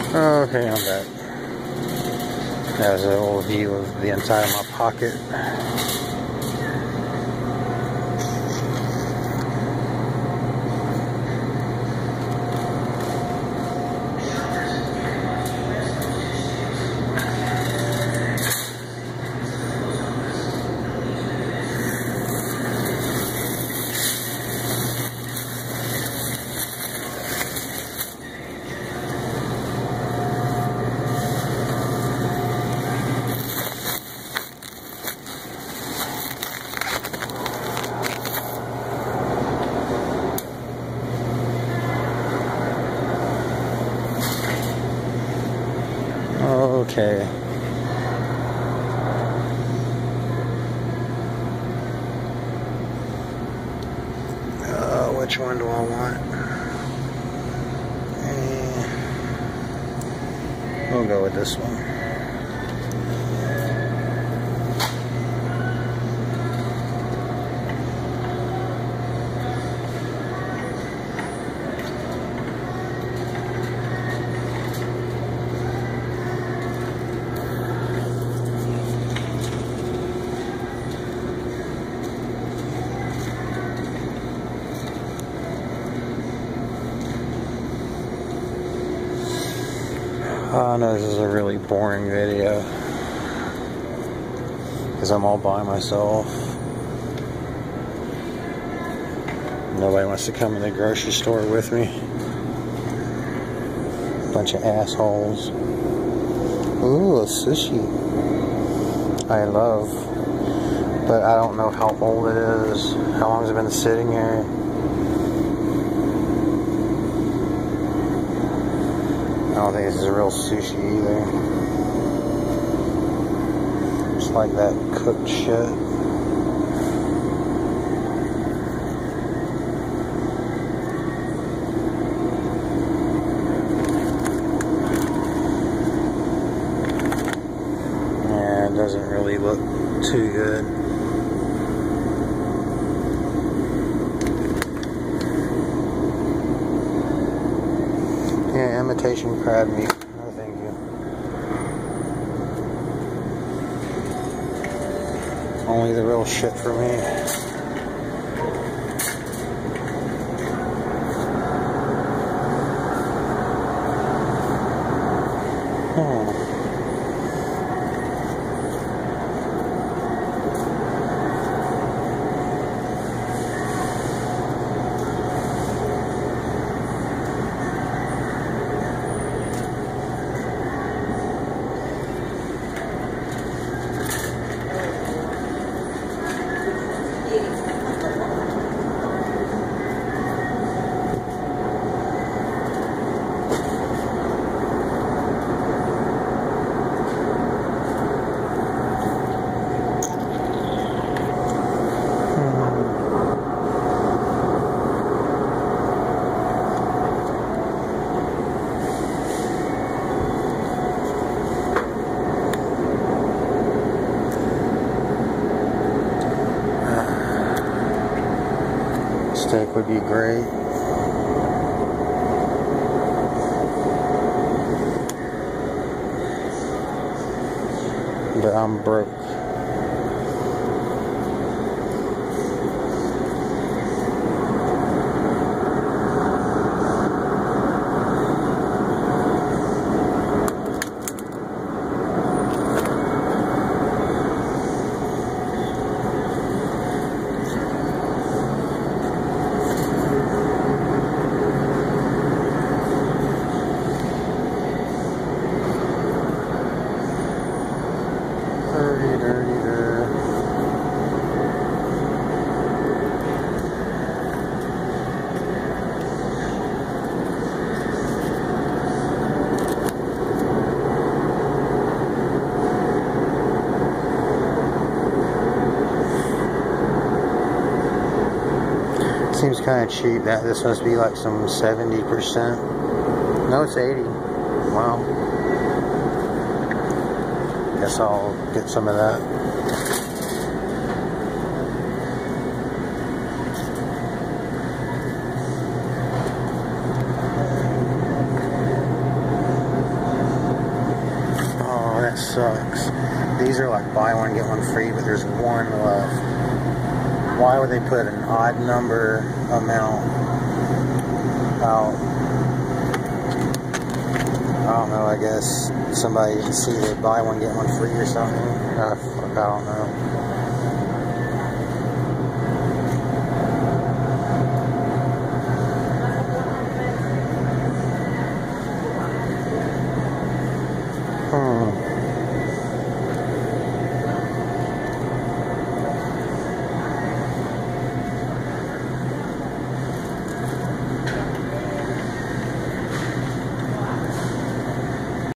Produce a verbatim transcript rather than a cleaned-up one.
Okay, I'm back. There's an old view of the inside of my pocket. Okay. Uh, which one do I want? Eh, we'll go with this one. I know this is a really boring video because I'm all by myself. Nobody wants to come in the grocery store with me. Bunch of assholes. Ooh, a sushi. I love, but I don't know how old it is. How long has it been sitting here? I don't think this is a real sushi either. It's like that cooked shit. Yeah, it doesn't really look too good. Yeah, imitation crab meat. No, thank you. Only the real shit for me. Hmm. Steak would be great. But I'm broke. Dirty, dirty, dirty. Seems kind of cheap. That this must be like some seventy percent. No, it's eighty. Wow. Guess I'll get some of that. sucks. These are like buy one, get one free, but there's one left. Why would they put an odd number amount out? I don't know, I guess somebody didn't see that buy one, get one free or something. Uh, fuck, I don't know.